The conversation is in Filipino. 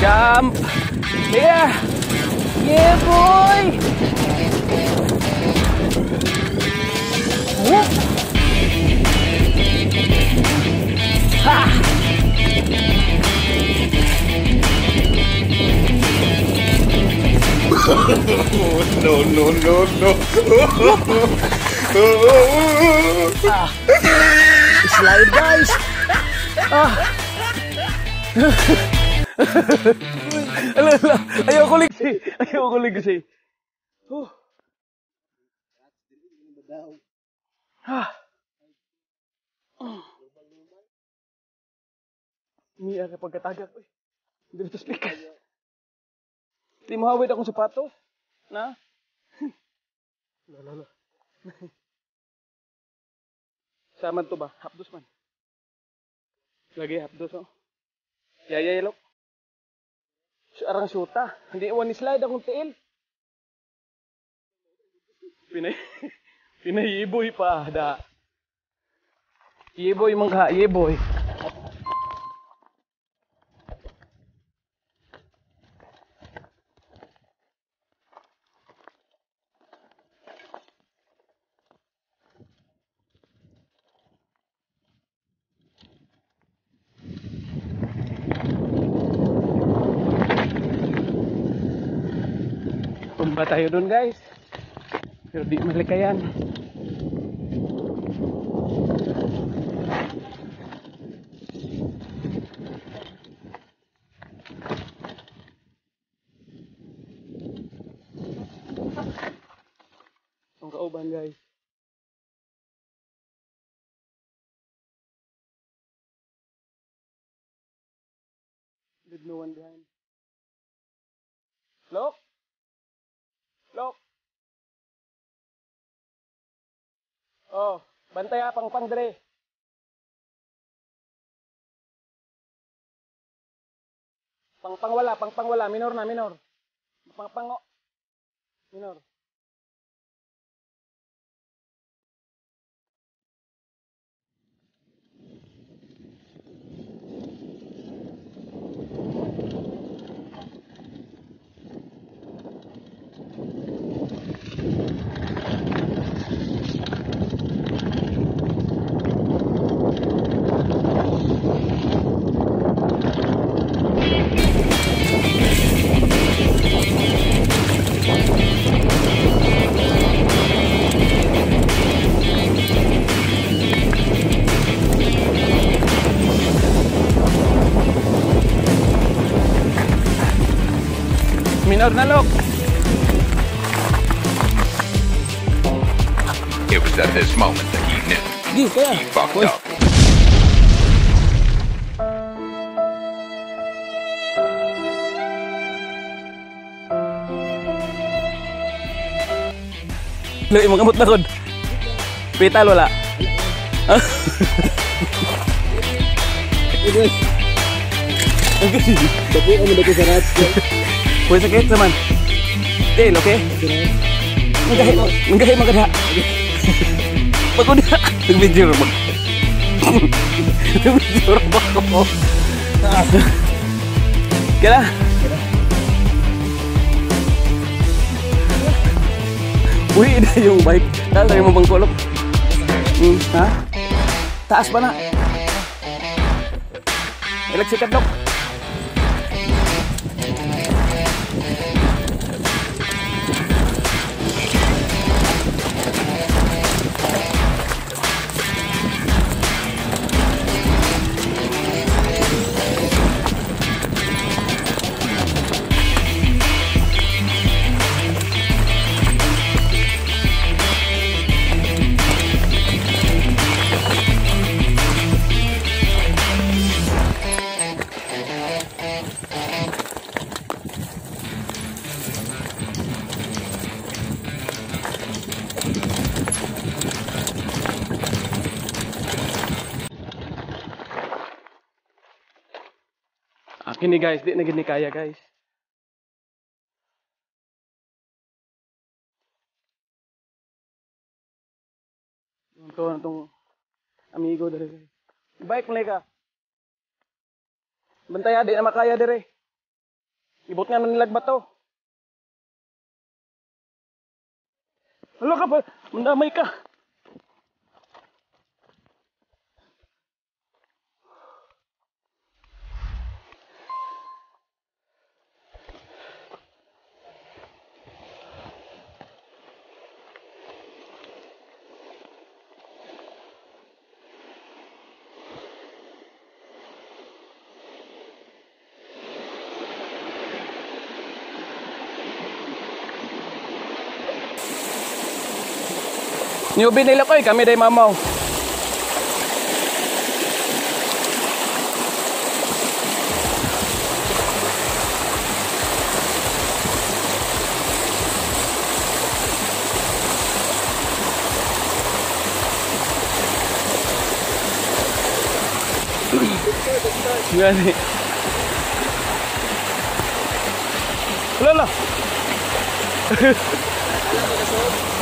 Jump! Yeah! Yeah, boy! Whoop! Ha! No, no, no, no. Slide, guys! Ala, ayoko ligsi. Ayoko ligsi. Ini ada pagkatagak. Hindi ito speaker. Hindi mahawid akong sapatos. Na? Lala. Saman to ba? Hapdos man. Lagi hapdos, oh. Yaya yelok. Arang syuta. Hindi iwan ni slide akong tiil. Pinayiboy pa. Da. Yiboy mangha. Yiboy. Tumba tayo dun, guys. Pero di malikayan. Ang kauban, guys. There's no one behind. Look! Look! Oh, bantay pang dire. Pangwala, minor na, minor. Pangpango. Minor. Minor na, look. It was at this moment that he knew. Di, kaya. He fucked up. Look, magamot na kod. Pital, wala. Tapi ano ba ito sa rats? Pwede sakit naman. Tail, okay? Manggahi maganda. Pagod na. Nag-video rin mo. Nag-video rin mo. Kaya na. Uy, na yung bike. Taas na yung mabang kulok. Ha? Taas pa na. Electric lock. Akin ni guys, di na gini kaya guys. Itong amigo dari guys. Baik mulai ka. Bantay di na makaya dire. Ibot nga man nilag bato. Hala ka ba? Mandamay ka. Newbie nila ko kami day mamaw. Gani. Lala.